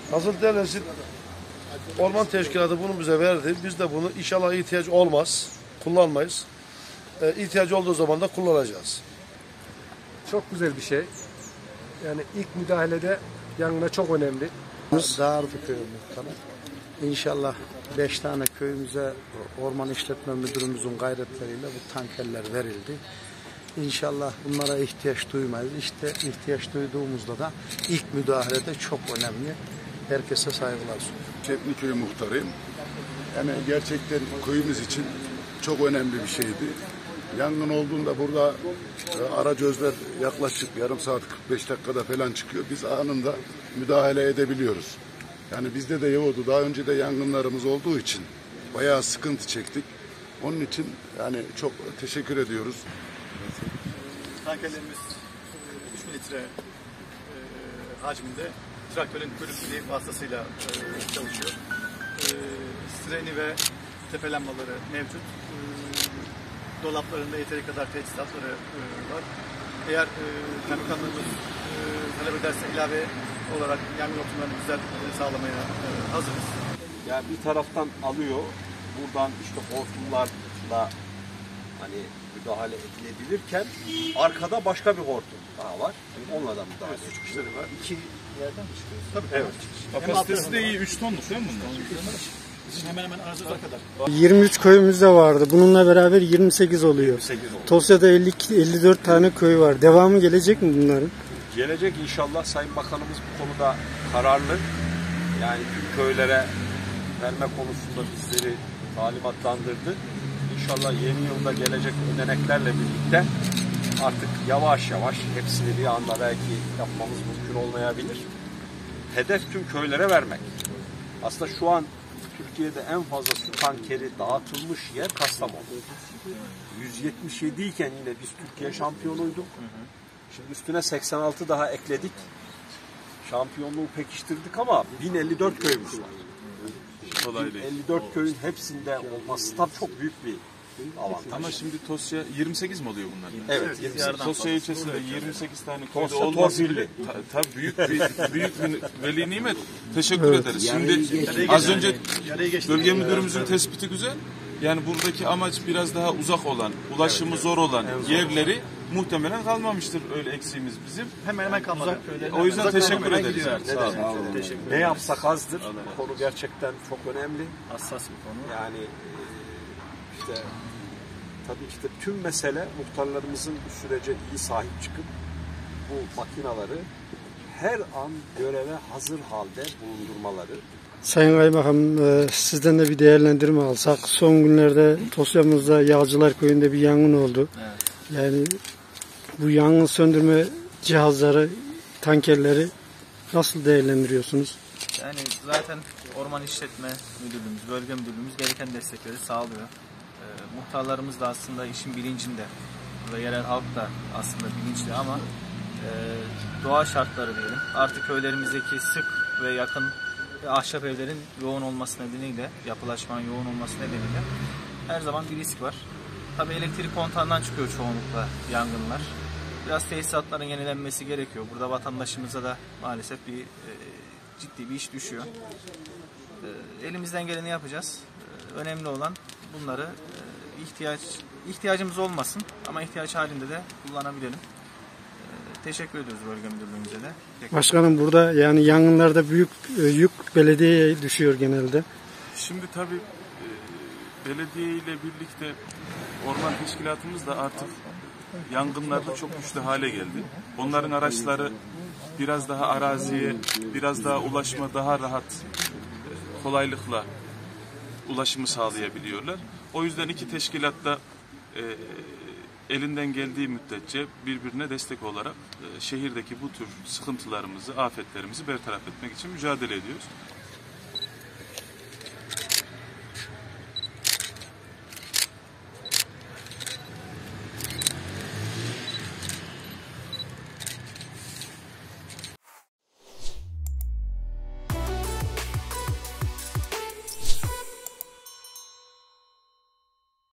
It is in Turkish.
Hazır Derneği Orman Teşkilatı bunu bize verdi. Biz de bunu inşallah ihtiyaç olmaz, kullanmayız. İhtiyacı olduğu zaman da kullanacağız. Çok güzel bir şey. Yani ilk müdahalede yangına çok önemli. Dağardı köyü muhtarı. İnşallah 5 tane köyümüze Orman İşletme Müdürümüzün gayretleriyle bu tankerler verildi. İnşallah bunlara ihtiyaç duymayız. İşte ihtiyaç duyduğumuzda da ilk müdahalede çok önemli. Herkese saygılar sunuyorum. Çepni Köyü muhtarıyım. Yani gerçekten köyümüz için çok önemli bir şeydi. Yangın olduğunda burada aracözler yaklaşık yarım saat 45 dakikada falan çıkıyor. Biz anında müdahale edebiliyoruz. Yani bizde de yoğdu. Daha önce de yangınlarımız olduğu için bayağı sıkıntı çektik. Onun için yani çok teşekkür ediyoruz. Tankerlerimiz 3 litre hacminde traktörün körüklü vasıtasıyla çalışıyor. Sireni ve tepelenmaları mevcut. Dolaplarında yeteri kadar teçhizatları var. Eğer kaymakamlığımız talep ederse ilave olarak yangın hortumlarını güzel sağlamaya hazırız. Yani bir taraftan alıyor, buradan işte hortumlarla hani müdahale edilebilirken arkada başka bir hortum daha var. Onunla da müdahale evet, çıkışları var. İki yerden mi çıkıyor? Tabii. Evet. Kapasitesi de iyi, 3 tonluk değil mi bunlar? Hemen hemen arzıza kadar. 23 köyümüz de vardı. Bununla beraber 28 oluyor. 28 oldu. Tosya'da 54 tane köy var. Devamı gelecek mi bunların? Gelecek inşallah. Sayın Bakanımız bu konuda kararlı. Yani tüm köylere verme konusunda bizleri talimatlandırdı. İnşallah yeni yılda gelecek ödeneklerle birlikte artık yavaş yavaş hepsini bir anda belki yapmamız mümkün olmayabilir. Hedef tüm köylere vermek. Aslında şu an Türkiye'de en fazla su tankeri dağıtılmış yer Kastamonu. 177 iken yine biz Türkiye şampiyonuyduk. Şimdi üstüne 86 daha ekledik. Şampiyonluğu pekiştirdik ama 1054 köyümüz var. Kolay değil. 54 köyün hepsinde olması tabii çok büyük bir avantaj. Ama şimdi Tosya 28 mi oluyor bunlar? Evet. Tosya ilçesinde 28 tane köyde Tosya olması torpilli. tabii büyük bir veli nimet. Teşekkür ederiz. Şimdi az önce bölge müdürümüzün tespiti güzel. Yani buradaki amaç biraz daha uzak olan, ulaşımı zor olan yerleri muhtemelen kalmamıştır öyle eksiğimiz bizim. Hemen kalmadı. O yüzden teşekkür ederiz. Sağ olun. Ne yapsak azdır. Bu konu gerçekten çok önemli. Hassas bir konu. Yani işte tabii işte tüm mesele muhtarlarımızın bu sürece iyi sahip çıkıp bu makinaları her an göreve hazır halde bulundurmaları. Sayın Kaymakam, sizden de bir değerlendirme alsak. Son günlerde Tosya'mızda Yağcılar Köyü'nde bir yangın oldu. Evet. Yani bu yangın söndürme cihazları, tankerleri nasıl değerlendiriyorsunuz? Yani zaten Orman İşletme Müdürlüğümüz, Bölge Müdürlüğümüz gereken destekleri sağlıyor. Muhtarlarımız da aslında işin bilincinde ve yerel halk da aslında bilinçli ama doğa şartları diyelim. Artık köylerimizdeki sık ve yakın ahşap evlerin yoğun olması nedeniyle, yapılaşmanın yoğun olması nedeniyle her zaman bir risk var. Tabii elektrik kontağından çıkıyor çoğunlukla yangınlar. Biraz tesisatların yenilenmesi gerekiyor. Burada vatandaşımıza da maalesef ciddi bir iş düşüyor. Elimizden geleni yapacağız. Önemli olan bunları ihtiyacımız olmasın ama ihtiyaç halinde de kullanabilelim. Teşekkür ediyoruz bölge müdürlüğümüze de. Başkanım, burada yani yangınlarda büyük yük belediyeye düşüyor genelde. Şimdi tabii belediye ile birlikte orman teşkilatımız da artık yangınlarda çok güçlü hale geldi. Onların araçları biraz daha araziye, biraz daha ulaşma daha rahat, kolaylıkla ulaşımı sağlayabiliyorlar. O yüzden iki teşkilat da elinden geldiği müddetçe birbirine destek olarak şehirdeki bu tür sıkıntılarımızı, afetlerimizi bertaraf etmek için mücadele ediyoruz.